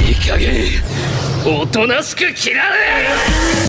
いい加減おとなしく切られ。